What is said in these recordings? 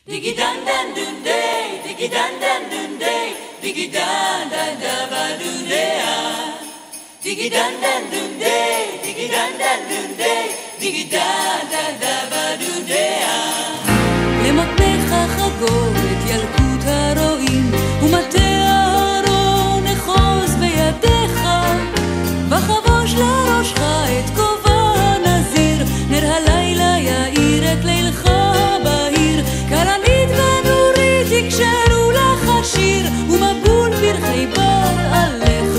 Diggy dan dan dun day, diggy dan dan dun day, diggy dan dan da ba dun day. Diggy dan dan dun day, diggy dan dan dun day, diggy dan dan da ba dun day. למותניך חגור את ילקוט הרועים ומטה הארון אחוז בידיך וחבוש לראשך את כובע הנזיר נר הלילה יאיר את לילך בהיר כלנית ונורית יקשרו לך שיר ומבול פרחי בר עליך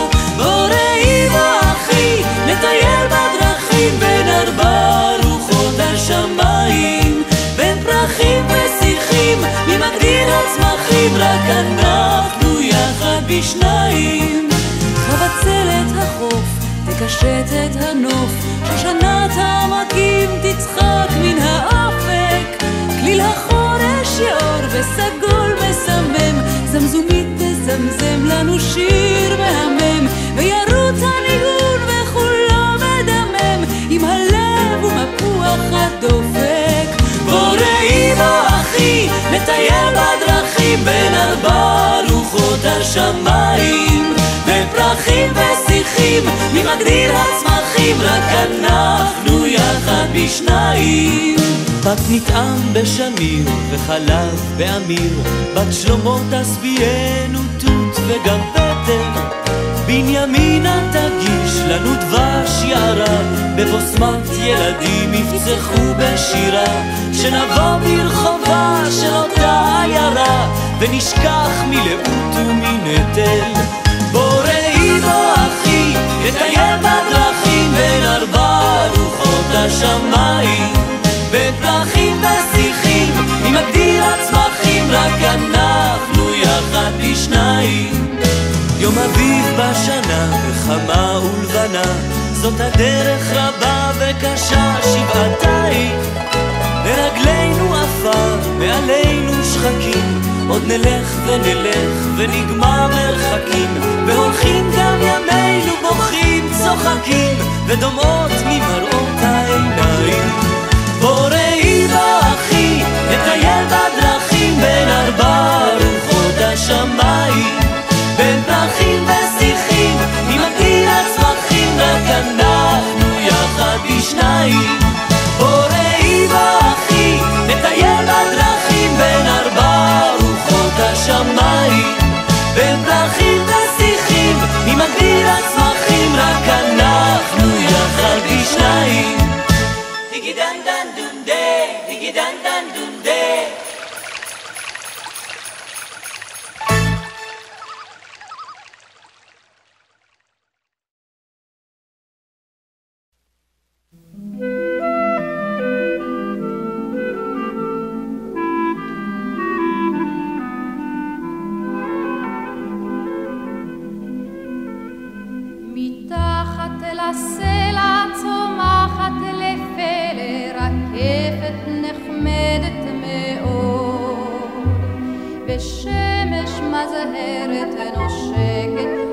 בוראי ואחי נטייל בדרכים בין ארבע רוחות השמיים בין פרחים ושיחים ממגדיר הצמחים רק אנחנו יחד בשניים חבצלת החוף תקשט את הנוף שושנת העמקים תצחק מן האופק כליל החורש יאור וסגול מסמם זמזומית תזמזם לנו שיר מהמם וירוץ הניגון וכולו מדמם עם הלב ומפוח הדופק בוראי ואחי נטייל בדרכים בין ארבע רוחות השמיים בין פרחים ושיחים ממגדיר הצמחים רק אנחנו יחד בשניים בת נטעם בשמיר וחלב באמיר בת שלמה תסביאנו תות וגם פטר בנימינה תגיש לנו דבש יערה בבוסמת ילדים יפצחו בשירה שנבוא ברחובה של אותה עיירה ונשכח מלאות ומנטל בוראי ואחי נטייל בדרכים בין ארבע רוחות השמיים בין פרחים ושיחים ממגדיר הצמחים רק אנחנו יחד בשניים יום אביב בשנה וחמה ולבנה זאת הדרך רבה וקשה שבעתיים לרגלינו עפר מעלינו שחקים עוד נלך ונלך ונגמר מרחקים והולכים גם ימינו בוכים צוחקים ודומעות ממראות העיניים בוראי ואחי נטייל בדרכים בין ארבע רוחות השמיים בין פרחים ושיחים ממגדיר הצמחים רק אנחנו יחד בשניים בוראי ואחי נטייל בדרכים בין ארבע רוחות השמיים בין פרחים ושיחים ממגדיר הצמחים רק אנחנו יחד בשניים Diggy dan dan dun day, diggy dan dan dun day. מתחת לסלע צומחת לפלא רקפת נחמדת מאוד בשמש מזהרת נושקת